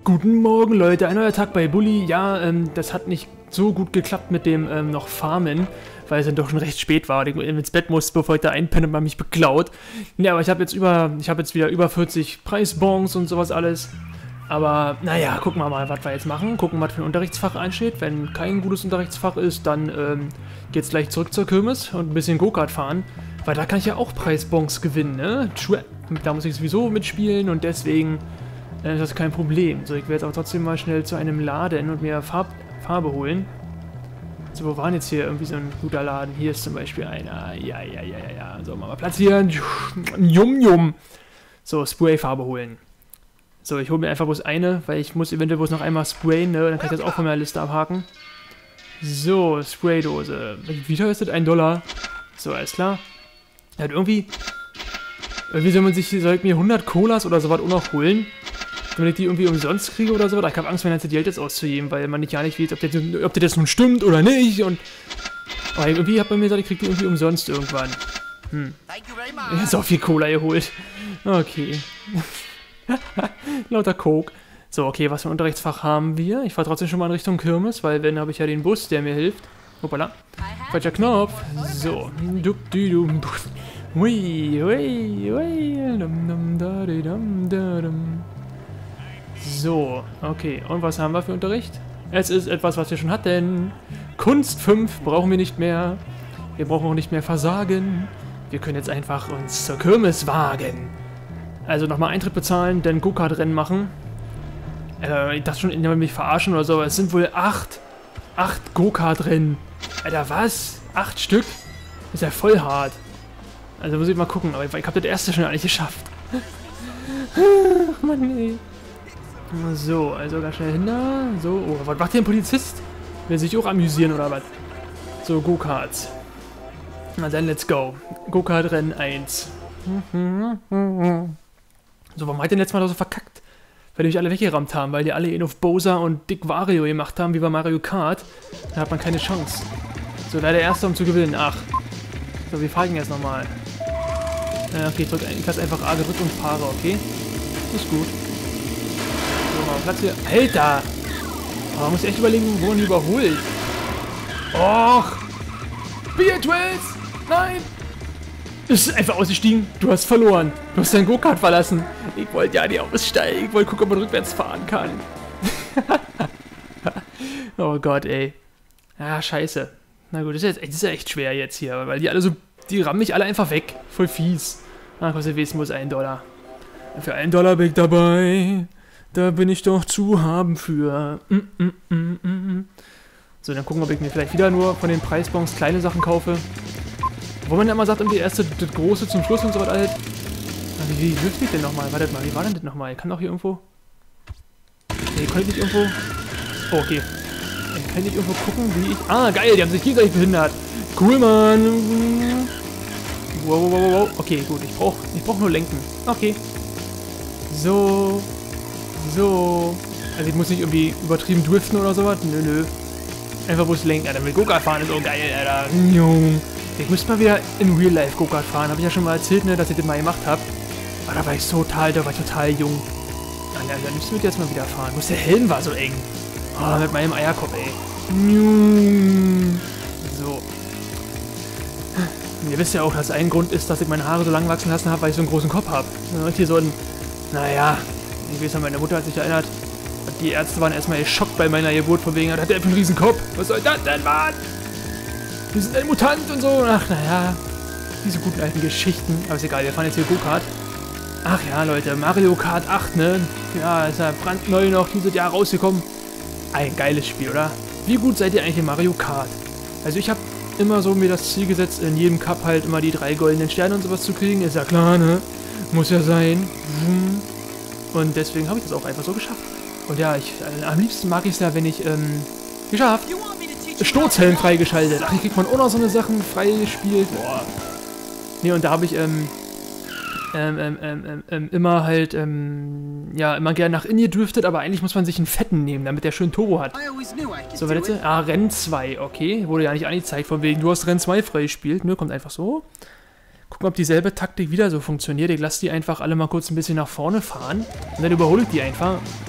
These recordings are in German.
Guten Morgen, Leute. Ein neuer Tag bei Bully. Ja, das hat nicht so gut geklappt mit dem noch Farmen, weil es dann doch schon recht spät war. Ich ins Bett musste, bevor ich da einpenne und man mich beklaut. Ja, aber ich habe jetzt wieder über 40 Preisbons und sowas alles. Aber, naja, gucken wir mal, was wir jetzt machen. Gucken, was für ein Unterrichtsfach ansteht. Wenn kein gutes Unterrichtsfach ist, dann geht's gleich zurück zur Kirmes und ein bisschen Go-Kart fahren. Weil da kann ich ja auch Preisbons gewinnen, ne? Da muss ich sowieso mitspielen und deswegen ist das kein Problem. So, ich werde jetzt auch trotzdem mal schnell zu einem Laden und mir Farbe holen. So, wo waren jetzt hier irgendwie so ein guter Laden? Hier ist zum Beispiel einer. Ja. So, machen wir Platz hier. Yum. So, Sprayfarbe holen. So, ich hole mir einfach bloß eine, weil ich muss eventuell bloß noch einmal sprayen, ne? Dann kann ich das auch von meiner Liste abhaken. So, Spraydose. Wie teuer ist das? $1. So, alles klar. Ja, irgendwie soll ich mir 100 Colas oder sowas auch noch holen, damit ich die irgendwie umsonst kriege oder so. Ich habe Angst, mein ganzes Geld jetzt auszugeben, weil man nicht ja nicht weiß, ob das nun stimmt oder nicht. Aber irgendwie hat man mir gesagt, ich kriege die irgendwie umsonst irgendwann. Ich habe so viel Cola geholt. Okay. Lauter Coke. So, okay, was für ein Unterrichtsfach haben wir? Ich fahre trotzdem schon mal in Richtung Kirmes, weil wenn habe ich ja den Bus, der mir hilft. Hoppala. Falscher Knopf. So. So, okay. Und was haben wir für Unterricht? Es ist etwas, was wir schon hatten. Kunst 5 brauchen wir nicht mehr. Wir brauchen auch nicht mehr Versagen. Wir können jetzt einfach uns zur Kirmes wagen. Also nochmal Eintritt bezahlen, dann Go-Kart-Rennen machen. Ich dachte schon, ich mich verarschen oder so, aber es sind wohl 8 Go-Kart-Rennen. Alter, was? 8 Stück? Ist ja voll hart. Also muss ich mal gucken, aber ich habe das erste schon eigentlich geschafft. Ach Mann, ey. So, also ganz schnell hinter. So, oh, was macht der ein Polizist? Will sich auch amüsieren oder was? So, Go-Karts. Na dann, let's go. Go-Kart-Rennen 1. So, warum hat der letztes Mal so verkackt? Weil die mich alle weggerammt haben, weil die alle ihn auf Bowser und Dick Wario gemacht haben, wie bei Mario Kart. Da hat man keine Chance. So, wer der Erste, um zu gewinnen? Ach. So, wir fahren jetzt nochmal. Okay, ich lasse einfach A gedrückt und fahre, okay? Ist gut. So, mal Platz hier. Alter! Oh, man muss echt überlegen, wo man überholt. Och! Beatrice! Nein! Es ist einfach ausgestiegen. Du hast verloren. Du hast dein Go-Kart verlassen. Ich wollte ja nicht aussteigen. Ich wollte gucken, ob man rückwärts fahren kann. Oh Gott, ey. Ja, scheiße. Na gut, das ist ja echt schwer jetzt hier, weil die rammen mich alle einfach weg. Voll fies. Ach, kostet wenigstens $1. Für $1 bin ich dabei. Da bin ich doch zu haben für. So, dann gucken, ob ich mir vielleicht wieder nur von den Preisbons kleine Sachen kaufe. Wo man ja immer sagt, irgendwie erst das Große zum Schluss und so was halt. Wie dürfte ich denn nochmal? Wartet mal, wie war denn das nochmal? Ich kann doch hier irgendwo. Nee, kann ich nicht irgendwo. Oh, okay. Ich kann nicht irgendwo gucken, wie ich. Ah, geil, die haben sich gegenseitig behindert. Cool, Mann. Wow. Okay, gut, ich brauch nur lenken. Okay. So. Also ich muss nicht irgendwie übertrieben driften oder sowas. Nö. Einfach bloß lenken. Alter, mit Go-Kart fahren ist auch geil, Alter. Ich müsste mal wieder in Real Life Go-Kart fahren. Habe ich ja schon mal erzählt, ne, dass ich das mal gemacht habe. Aber da war ich total jung. Dann müssen wir jetzt mal wieder fahren. Bloß der Helm war so eng. Oh, mit meinem Eierkopf, ey. So. Ihr wisst ja auch, dass ein Grund ist, dass ich meine Haare so lang wachsen lassen habe, weil ich so einen großen Kopf habe. Hier so ein... Naja, ich weiß ja, meine Mutter hat sich erinnert. Die Ärzte waren erstmal geschockt bei meiner Geburt, von wegen, hat der einen riesen Kopf. Was soll das denn, Mann? Wir sind ein Mutant und so. Ach, naja. Diese guten alten Geschichten. Aber ist egal, wir fahren jetzt hier Go-Kart. Ach ja, Leute, Mario Kart 8, ne? Ja, ist ja brandneu noch dieses Jahr rausgekommen. Ein geiles Spiel, oder? Wie gut seid ihr eigentlich in Mario Kart? Also ich habe immer so mir das Ziel gesetzt, in jedem Cup halt immer die 3 goldenen Sterne und sowas zu kriegen. Ist ja klar, ne? Muss ja sein. Und deswegen habe ich das auch einfach so geschafft. Und ja, am liebsten mag ich es ja, wenn ich, geschafft. Sturzhelm freigeschaltet. Ach, hier kriegt man auch noch so eine Sachen freigespielt. Boah. Ne, und da habe ich, immer halt, ja, immer gerne nach innen gedriftet, aber eigentlich muss man sich einen fetten nehmen, damit der schön Turbo hat. So, wer letzte? Ah, Renn 2, okay. Wurde ja nicht angezeigt, von wegen, du hast Renn 2 freigespielt, ne, kommt einfach so. Gucken, ob dieselbe Taktik wieder so funktioniert. Ich lasse die einfach alle mal kurz ein bisschen nach vorne fahren und dann überhole ich die einfach.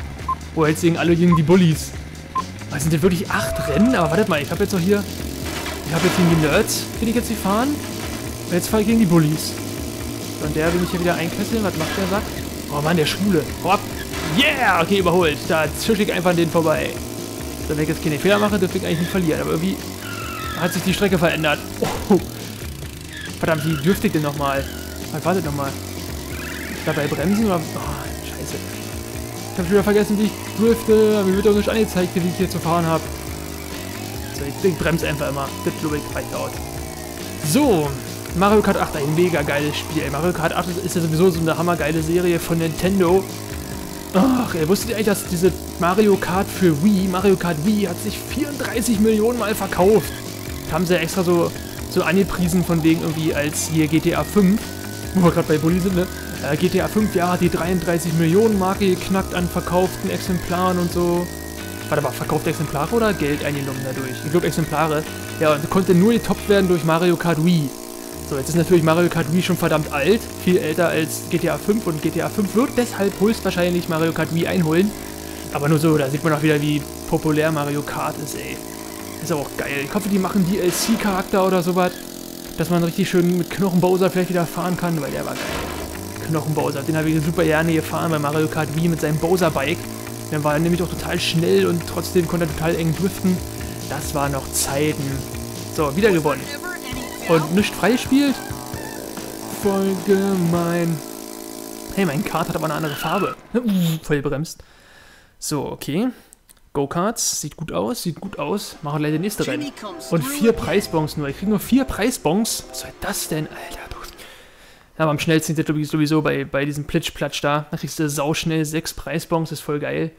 Oh, jetzt gegen alle gegen die Bullies. Was sind denn wirklich 8 Rennen? Aber wartet mal, ich habe jetzt noch hier... Ich habe jetzt gegen die Nerds, will ich jetzt nicht fahren. Und jetzt fahre ich gegen die Bullies. So, und der will mich hier wieder einkesseln. Was macht der Sack? Oh Mann, der Schwule. Hau ab. Yeah! Okay, überholt. Da zische ich einfach an den vorbei. So, wenn ich jetzt keine Fehler mache, dürfte ich eigentlich nicht verlieren. Aber irgendwie hat sich die Strecke verändert. Oh. Verdammt, wie dürfte ich denn nochmal? Wartet nochmal. Dabei bremsen oder... Oh, scheiße. Ich habe schon wieder vergessen, wie ich drifte. Mir wird auch nicht angezeigt, wie ich hier zu fahren habe. So, ich bremse einfach immer. Das glaube ich reicht aus. So, Mario Kart 8, ein mega geiles Spiel. Mario Kart 8 ist ja sowieso so eine hammergeile Serie von Nintendo. Ach, wusstet ihr eigentlich, dass diese Mario Kart für Wii, Mario Kart Wii, hat sich 34 Millionen Mal verkauft. Da haben sie ja extra so angepriesen von wegen irgendwie als hier GTA 5, wo wir gerade bei Bulli sind, ne? GTA 5, ja, hat die 33 Millionen Marke geknackt an verkauften Exemplaren und so. Warte mal, verkaufte Exemplare oder Geld eingenommen dadurch? Ich glaube Exemplare. Ja, und konnte nur getoppt werden durch Mario Kart Wii. So, jetzt ist natürlich Mario Kart Wii schon verdammt alt, viel älter als GTA 5 und GTA 5 wird deshalb höchstwahrscheinlich Mario Kart Wii einholen. Aber nur so, da sieht man auch wieder, wie populär Mario Kart ist, ey. Ist aber auch geil. Ich hoffe, die machen DLC-Charakter oder sowas, dass man richtig schön mit Knochen Bowser vielleicht wieder fahren kann, weil der war geil. Knochen Bowser, den habe ich super gerne gefahren bei Mario Kart Wii mit seinem Bowser-Bike. Dann war er nämlich auch total schnell und trotzdem konnte er total eng driften. Das waren noch Zeiten. So, wieder gewonnen. Und nicht freigespielt? Voll gemein. Hey, mein Kart hat aber eine andere Farbe. Voll bremst. So, okay. Go-Karts, sieht gut aus, Machen wir gleich den nächsten Rennen. Und 4 Preisbons nur. Ich kriege nur 4 Preisbons. Was soll das denn, Alter? Ja, aber am schnellsten sind das sowieso bei diesem Plitsch-Platsch da. Da kriegst du sauschnell 6 Preisbons, ist voll geil.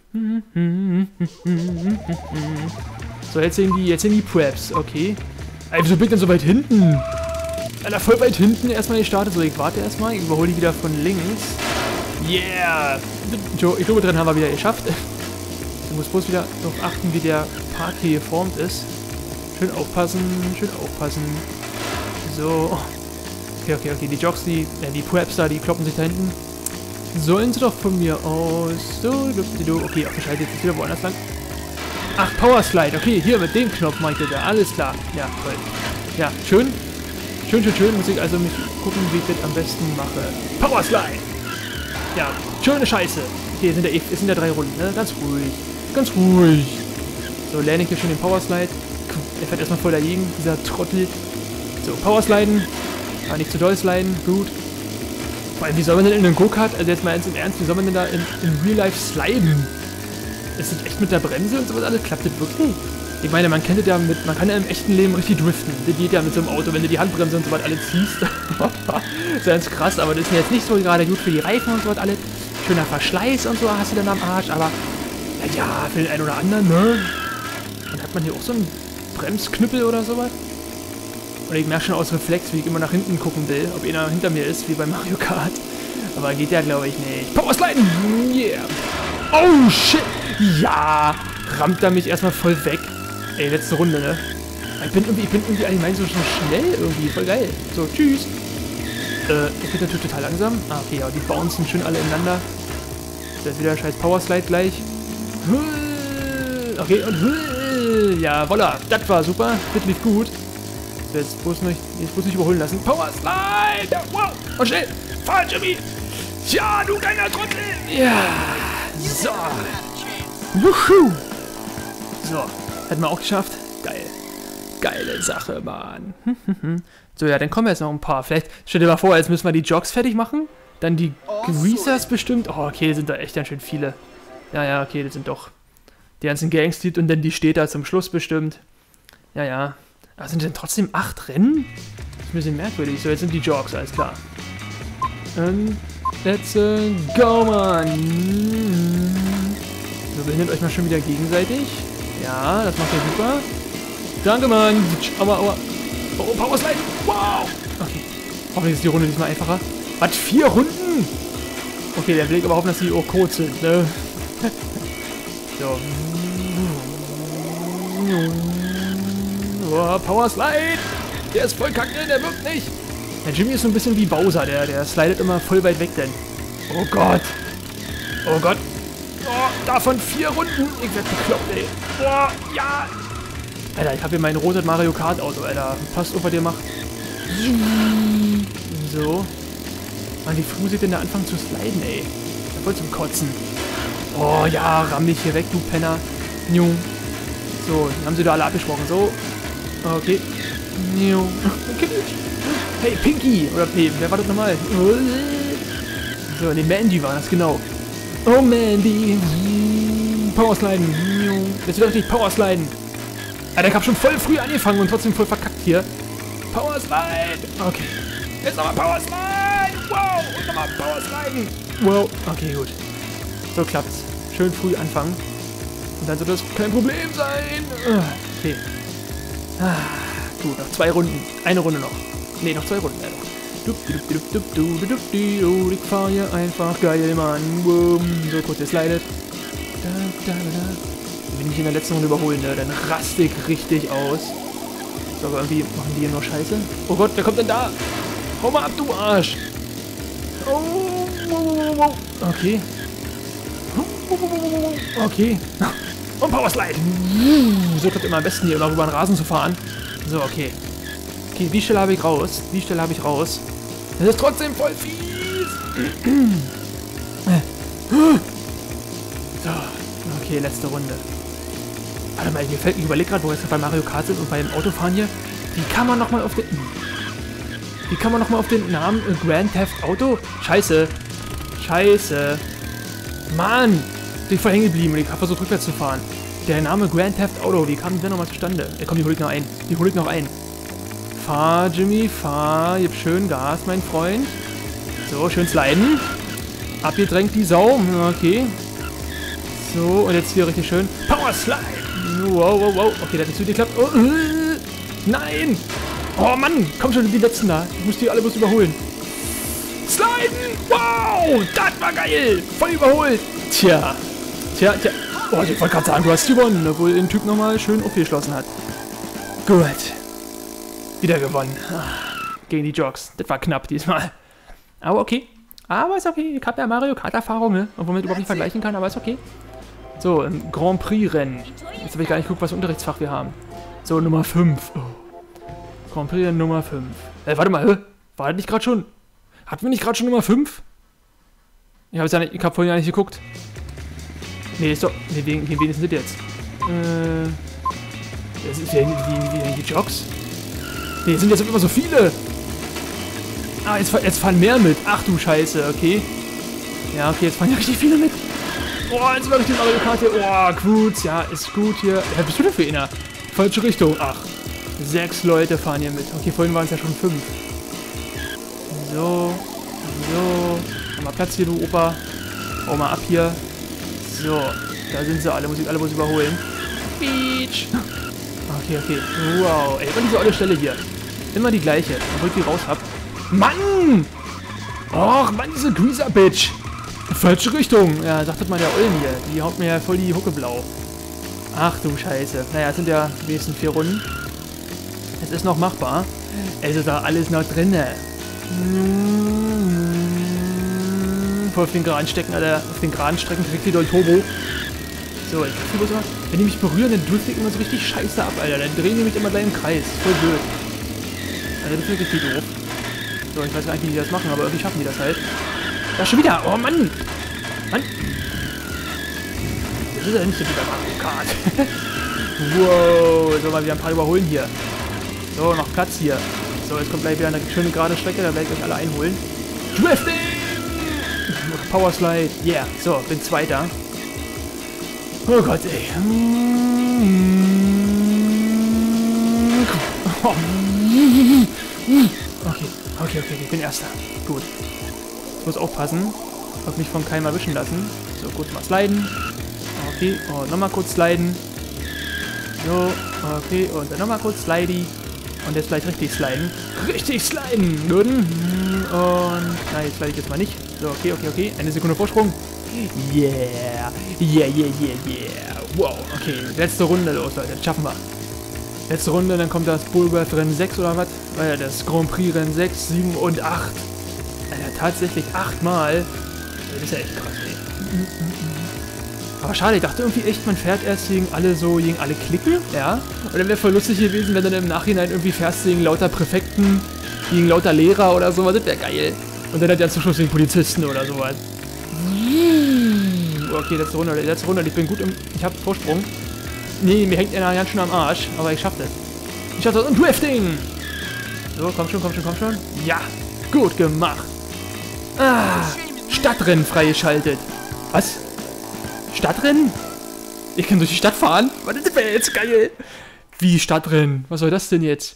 So, jetzt sehen die Preps, okay. Ey, wieso bin ich denn so weit hinten? Alter, voll weit hinten erstmal gestartet. So, ich warte erstmal, ich überhole die wieder von links. Yeah! Ich glaube, drin haben wir wieder geschafft. Du musst bloß wieder darauf achten, wie der Park hier geformt ist. Schön aufpassen, So. Okay, die Jogs, die Preps da, die kloppen sich da hinten. Sollen sie doch von mir aus. So, okay, abgeschaltet, jetzt wieder woanders lang. Ach, Powerslide, okay, hier mit dem Knopf meinte der, alles klar. Ja, toll. Ja, schön, muss ich also mich gucken, wie ich das am besten mache. Powerslide! Ja, schöne Scheiße. Okay, es sind ja 3 Runden, ne? Ganz ruhig. So, lerne ich hier schön den Powerslide. Er fährt erstmal voll dagegen, dieser Trottel. So, Powersliden. Aber nicht zu doll sliden, gut. Vor allem, wie soll man denn in einem Go-Kart, also jetzt mal im Ernst, wie soll man denn da in Real Life sliden? Ist das echt mit der Bremse und sowas alles? Klappt das wirklich? Ich meine, man kann ja im echten Leben richtig driften. Das geht ja mit so einem Auto, wenn du die Handbremse und sowas alles ziehst. Das ist ganz krass, aber das ist jetzt nicht so gerade gut für die Reifen und sowas alles. Schöner Verschleiß und so hast du dann am Arsch, aber ja, für den einen oder anderen, ne? Dann hat man hier auch so einen Bremsknüppel oder sowas. Und ich merke schon aus Reflex, wie ich immer nach hinten gucken will, ob einer hinter mir ist, wie bei Mario Kart. Aber geht ja, glaube ich, nicht. Powersliden! Yeah! Oh, shit! Ja! Rammt er mich erstmal voll weg. Ey, letzte Runde, ne? Ich bin irgendwie allgemein so schnell irgendwie. Voll geil. So, tschüss! Ich bin natürlich total langsam. Ah, okay, ja, die bouncen schön alle ineinander. Das ist wieder scheiß Powerslide gleich. Okay, und ja, voila! Das war super. Das lief gut. Jetzt bloß nicht überholen lassen. Powerslide! Wow! Und schnell! Fahr, Jimmy! Ja, du kleiner Trottel! Ja! So! Wuhu! So, hätten wir auch geschafft. Geil. Geile Sache, Mann. So, ja, dann kommen jetzt noch ein paar. Vielleicht, stell dir mal vor, jetzt müssen wir die Jogs fertig machen. Dann die Greasers bestimmt. Oh, okay, sind da echt ganz schön viele. Ja, okay, das sind doch die ganzen Gangslied und dann die steht da zum Schluss bestimmt. Ja. Aber sind denn trotzdem 8 Rennen? Das ist ein bisschen merkwürdig. So, jetzt sind die Jogs, alles klar. Und let's go, Mann. So, behindert euch mal schon wieder gegenseitig. Ja, das macht ihr super. Danke, Mann. Aua. Oh, Powerslide. Wow. Okay. Hoffentlich ist die Runde diesmal einfacher. Was, 4 Runden? Okay, der Blick aber hoffen, dass die auch kurz sind, ne? So. Oh, Powerslide! Der ist voll kacke, der wirkt nicht! Der Jimmy ist so ein bisschen wie Bowser, der slidet immer voll weit weg denn. Oh Gott! Oh Gott! Oh, davon 4 Runden. Ich werde bekloppt, ey. Boah, ja. Alter, ich habe hier mein rotes Mario Kart Auto, Alter. Passt auf, was ihr macht. So. Mann, wie früh sieht denn der Anfang zu sliden, ey? Da voll zum Kotzen. Oh ja, ramm dich hier weg, du Penner. New. So, die haben sie da alle abgesprochen. So. Okay. New. Okay. Hey, Pinky. Oder, nee, wer war das nochmal? So, nee, Mandy war das, genau. Oh, Mandy. Powersliden. Jetzt wird richtig Powersliden. Alter, ich hab schon voll früh angefangen und trotzdem voll verkackt hier. Powerslide. Okay. Jetzt nochmal Powerslide. Wow. Und nochmal Powersliden. Wow. Okay, gut. So klappt's. Schön früh anfangen. Und dann soll das kein Problem sein. Okay. Gut, noch 2 Runden. Eine Runde noch. Ne, noch 2 Runden. Ich fahr hier einfach geil, Mann. So, kurz, der slidet. Wenn ich in der letzten Runde überholen, ne, dann raste ich richtig aus. So, aber irgendwie machen die hier nur Scheiße. Oh Gott, wer kommt denn da? Hau mal ab, du Arsch. Oh, okay. Okay. Und Powerslide. So klappt immer am besten hier, immer über den Rasen zu fahren. So, okay. Okay, die Stelle habe ich raus. Die Stelle habe ich raus. Das ist trotzdem voll fies. So, okay, letzte Runde. Warte mal, ich überlege gerade, wo wir jetzt bei Mario Kart sind und beim Autofahren hier. Wie kann man nochmal auf den... Wie kann man nochmal auf den Namen Grand Theft Auto? Scheiße. Scheiße. Mann. Bin ich voll hängen geblieben und ich habe versucht rückwärts zu fahren. Der Name Grand Theft Auto, wie kam der nochmal zustande? Komm, die hol ich noch ein. Die hol ich noch ein. Fahr, Jimmy, fahr. Gib schön Gas, mein Freund. So, schön sliden. Abgedrängt die Sau. Okay. So, und jetzt hier richtig schön. Power Slide. Wow, wow, wow. Okay, das hat nicht so geklappt. Oh, nein. Oh Mann, komm schon, die letzten da. Ich muss die alle bloß überholen. Sliden. Wow, das war geil. Voll überholt. Tja. Oh, ich wollte gerade sagen, du hast gewonnen, obwohl den Typ nochmal schön aufgeschlossen hat. Gut. Wieder gewonnen. Gegen die Jogs. Das war knapp diesmal. Aber okay. Aber ist okay. Ich habe ja Mario Kart Erfahrung, ne? Obwohl man überhaupt nicht vergleichen kann, aber ist okay. So, im Grand Prix Rennen. Jetzt habe ich gar nicht geguckt, was für Unterrichtsfach wir haben. So, Nummer 5. Oh. Grand Prix Rennen Nummer 5. Warte mal, war das nicht gerade schon? Hatten wir nicht gerade schon Nummer 5? Ich habe vorhin ja nicht geguckt. Nee, ist doch. Nee, gegen wen sind das jetzt? Das ist ja die Jogs. Nee, sind jetzt immer so viele. Ah, jetzt fahren mehr mit. Ach du Scheiße, okay. Ja, okay, jetzt fahren ja richtig viele mit. Oh, jetzt war richtig Mario Kart hier. Oh, Cruz, ja, ist gut hier. Was bist du denn für einer? Falsche Richtung. Ach, 6 Leute fahren hier mit. Okay, vorhin waren es ja schon 5. So. Haben wir Platz hier, du Opa. Hau mal ab hier. So, da sind sie alle. Muss ich alle bloß überholen. Beach. Okay. Wow. Ey, immer diese olle Stelle hier. Immer die gleiche. Obwohl ich die raus hab. Mann! Och, Mann, diese Greaser-Bitch. Falsche Richtung. Ja, sagt das mal der Ollen hier. Die haut mir ja voll die Hucke blau. Ach du Scheiße. Naja, es sind ja wenigstens 4 Runden. Es ist noch machbar. Es ist da alles noch drinne. Voll auf den geraden Stecken, Alter. Auf den geraden Strecken kriegt die durch Turbo. So, ich krieg was. Wenn die mich berühren, dann drifte ich immer so richtig scheiße ab, Alter. Dann drehen die mich immer gleich im Kreis. Voll blöd. Alter, das ist wirklich viel doof. So, ich weiß gar nicht, wie die das machen, aber irgendwie schaffen die das halt. Da schon wieder. Oh, Mann. Mann. Das ist ja nicht so wie bei Mario Kart. Wow. So, mal wieder ein paar überholen hier. So, noch Platz hier. So, jetzt kommt gleich wieder eine schöne gerade Strecke. Da werde ich euch alle einholen. Drifting! Powerslide. Yeah. So, bin Zweiter. Oh Gott, ey. Okay, ich bin Erster. Gut. Ich muss aufpassen. Auf mich vom Keim erwischen lassen. So, kurz mal sliden. Okay, und nochmal kurz sliden. So, okay, und dann nochmal kurz slidey. Und jetzt vielleicht richtig sliden. Richtig sliden! Und, nein, jetzt slide ich jetzt mal nicht. So, okay. Eine Sekunde Vorsprung. Yeah. Wow, okay, letzte Runde los, Leute. Das schaffen wir. Letzte Runde, dann kommt das Bullworth Rennen 6 oder was? Das Grand Prix Rennen 6, 7 und 8. Alter, tatsächlich 8 Mal. Das ist ja echt krass, ey. Aber schade, ich dachte irgendwie echt, man fährt erst gegen alle Klicken, ja. Und dann wäre voll lustig gewesen, wenn du dann im Nachhinein irgendwie fährst gegen lauter Präfekten, gegen lauter Lehrer oder sowas, das wäre geil. Und dann hat er zum Schluss gegen Polizisten oder sowas. Okay, letzte Runde, ich bin gut ich hab Vorsprung. Nee, mir hängt einer ganz schön am Arsch, aber ich schaff das. Ich schaff das und Drifting! So, komm schon. Ja, gut gemacht. Ah, Stadtrennen freigeschaltet. Was? Stadtrennen? Ich kann durch die Stadt fahren? Warte, das wäre jetzt geil. Wie Stadtrennen? Was soll das denn jetzt?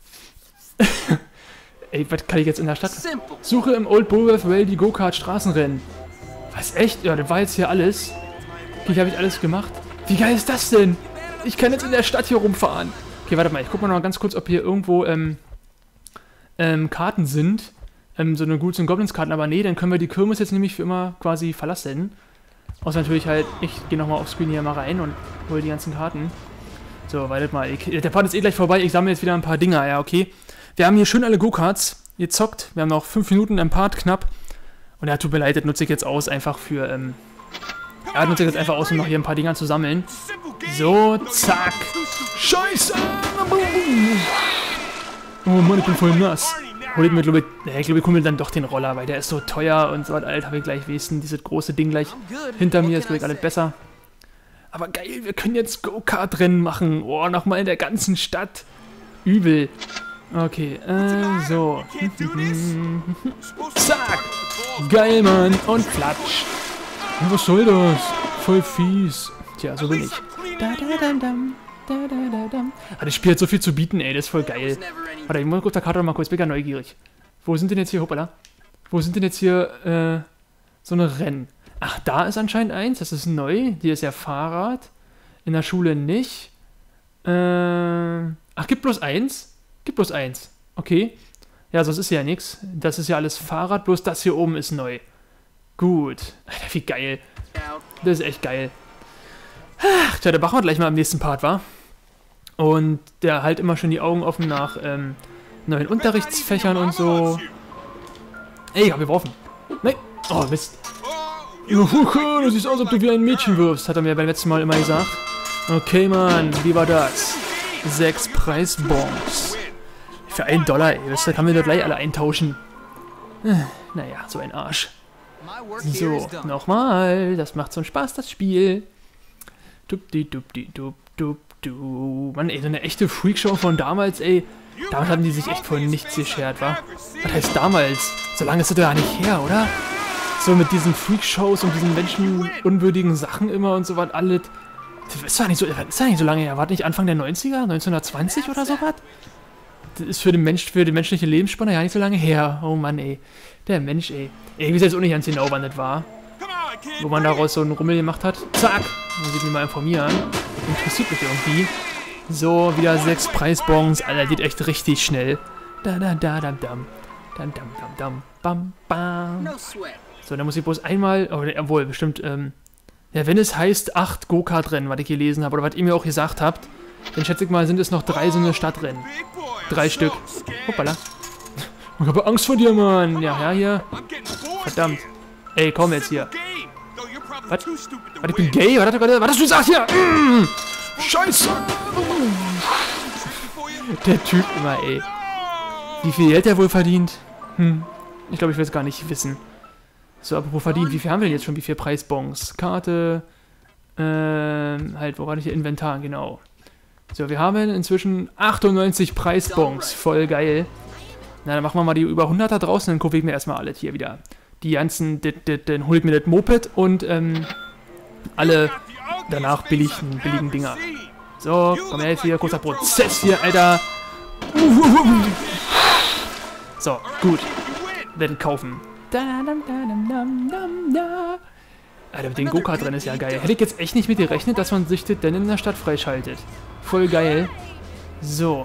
Ey, was kann ich jetzt in der Stadt? Suche im Old Bullworth Rail die Go-Kart Straßenrennen. Was, echt? Ja, das war jetzt hier alles. Wie habe ich alles gemacht? Wie geil ist das denn? Ich kann jetzt in der Stadt hier rumfahren. Okay, warte mal, ich guck mal noch ganz kurz, ob hier irgendwo Karten sind. So eine Ghouls und Goblins Karten, aber nee, dann können wir die Kirmes jetzt nämlich für immer quasi verlassen. Außer natürlich halt, ich gehe nochmal auf Screen hier mal rein und hole die ganzen Karten. So, wartet mal, der Part ist eh gleich vorbei, ich sammle jetzt wieder ein paar Dinger, ja, okay. Wir haben hier schön alle Go-Karts gezockt, wir haben noch 5 Minuten im Part knapp. Und ja, tut mir leid, das nutze ich jetzt aus, einfach für, ja, nutze ich jetzt einfach aus, um noch hier ein paar Dinger zu sammeln. So, zack. Scheiße! Oh Mann, ich bin voll nass. Ich glaube, ich hole mir dann doch den Roller, weil der ist so teuer und so was, Alter, habe ich gleich wissen, dieses große Ding gleich hinter mir ist vielleicht alles besser. Aber geil, wir können jetzt Go-Kart-Rennen machen. Oh, nochmal in der ganzen Stadt. Übel. Okay, so. Zack! Geil, Mann. Und platsch. Was soll das? Voll fies. Tja, so bin ich. Das Spiel hat so viel zu bieten, ey. Das ist voll geil. Warte, ich muss auf der Karte mal kurz. Ich bin gar neugierig. Wo sind denn jetzt hier, hoppala? Wo sind denn jetzt hier, so eine Rennen? Ach, da ist anscheinend eins. Das ist neu. Hier ist ja Fahrrad. In der Schule nicht. Ach, gibt bloß eins? Gibt bloß eins. Okay. Ja, sonst ist ja nichts. Das ist ja alles Fahrrad, bloß das hier oben ist neu. Gut. Alter, wie geil. Das ist echt geil. Ach, tja, da machen wir gleich mal im nächsten Part, wa? Und der halt immer schon die Augen offen nach neuen Unterrichtsfächern und so. Ey, ich hab geworfen. Nein. Oh, Mist. Du siehst aus, als ob du wie ein Mädchen wirfst, hat er mir beim letzten Mal immer gesagt. Okay, Mann, wie war das? 6 Preisbons. Für $1, ey. Das kann man doch gleich alle eintauschen. Naja, so ein Arsch. So, nochmal. Das macht so einen Spaß, das Spiel. Dupdi-dupdi-dup-dup-du. Mann, ey, so eine echte Freakshow von damals, ey. Damals haben die sich echt von nichts geschert, wa? Was heißt damals? So lange ist das ja nicht her, oder? So mit diesen Freakshows und diesen menschenunwürdigen Sachen immer und so was, alles. Das ist ja nicht so lange her. War das nicht Anfang der 90er? 1920 oder so was? Das ist für die menschliche Lebensspanne ja nicht so lange her. Oh Mann, ey. Der Mensch, ey. Ich weiß jetzt auch nicht ganz genau, wann das war. Wo man daraus so einen Rummel gemacht hat. Zack! Muss ich mich mal informieren. Interessiert mich irgendwie. So, wieder 6 Preisbons. Alter, geht echt richtig schnell. Da-da-da-dam-dam. Dam-dam-dam-dam. Bam, bam. So, dann muss ich bloß einmal... Oh, obwohl, bestimmt, ja, wenn es heißt 8 Go-Kart-Rennen, was ich gelesen habe, oder was ihr mir auch gesagt habt, dann schätze ich mal, sind es noch 3 so eine Stadtrennen. 3 Stück. Hoppala. Ich habe Angst vor dir, Mann. Ja, hier. Verdammt. Ey, komm jetzt hier. Was? Was, ich bin gay? Was hast du gesagt hier? Scheiße. Der Typ immer, ey. Wie viel Geld der wohl verdient? Ich glaube, ich will es gar nicht wissen. So, apropos verdient, wie viel haben wir denn jetzt schon? Wie viel Preisbons? Karte, halt, wo war das hier? Inventar, genau. So, wir haben inzwischen 98 Preisbons, voll geil. Na, dann machen wir mal die über 100er draußen, dann gucke ich mir erstmal alles hier wieder. Die ganzen, dann hole ich mir das Moped und, alle danach billigen Dinger. So, komm her jetzt hier, kurzer Prozess hier, Alter. So, gut. Dann kaufen. Alter, mit den Go-Kart drin ist ja geil. Hätte ich jetzt echt nicht mit gerechnet, dass man sich das denn in der Stadt freischaltet. Voll geil. So.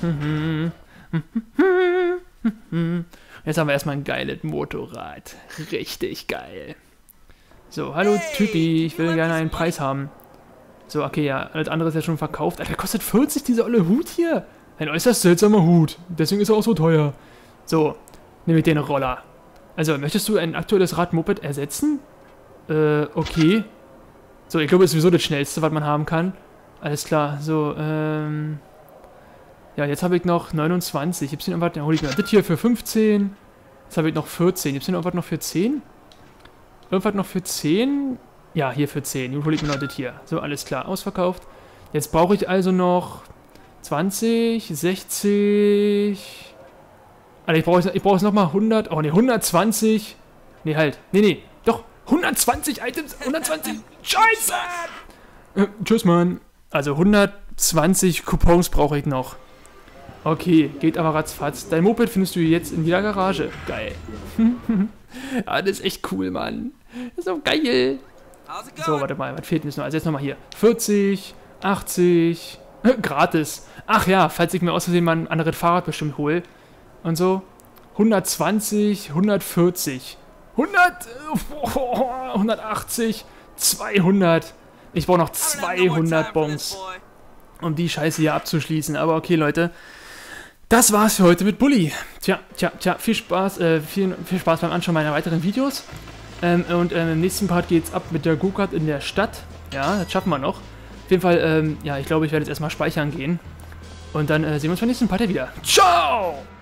Jetzt haben wir erstmal ein geiles Motorrad. Richtig geil. So, hallo Typi, ich will gerne einen Preis haben. So, okay, ja, alles andere ist ja schon verkauft. Alter, kostet 40 dieser olle Hut hier. Ein äußerst seltsamer Hut. Deswegen ist er auch so teuer. So, nehme ich den Roller. Also, möchtest du ein aktuelles Rad-Moped ersetzen? Okay. So, ich glaube, das ist sowieso das Schnellste, was man haben kann. Alles klar, so, ja, jetzt habe ich noch 29. Gibt's denn irgendwas? Dann hole ich mir das hier für 15. Jetzt habe ich noch 14. Gibt's denn irgendwas noch für 10? Irgendwas noch für 10? Ja, hier für 10. Nun hole ich mir noch das hier. So, alles klar, ausverkauft. Jetzt brauche ich also noch 20, 60... Alter, ich brauche jetzt nochmal 100... Oh, ne, 120... Ne, halt. Ne, doch. 120 Items. 120... Scheiße! Tschüss, Mann. Also 120 Coupons brauche ich noch. Okay, geht aber ratzfatz. Dein Moped findest du jetzt in jeder Garage. Geil. Ah, das ist echt cool, Mann. Das ist doch geil. So, warte mal, was fehlt mir jetzt noch? Also jetzt nochmal hier. 40, 80, gratis. Ach ja, falls ich mir aus Versehen mal ein anderes Fahrrad bestimmt hole. Und so. 120, 140, 180, 200. Ich brauche noch 200 Bons, um die Scheiße hier abzuschließen. Aber okay, Leute. Das war's für heute mit Bully. Tja, viel Spaß beim Anschauen meiner weiteren Videos. Im nächsten Part geht's ab mit der Go-Kart in der Stadt. Ja, das schaffen wir noch. Auf jeden Fall, ja, ich glaube, ich werde jetzt erstmal speichern gehen. Und dann sehen wir uns beim nächsten Part wieder. Ciao!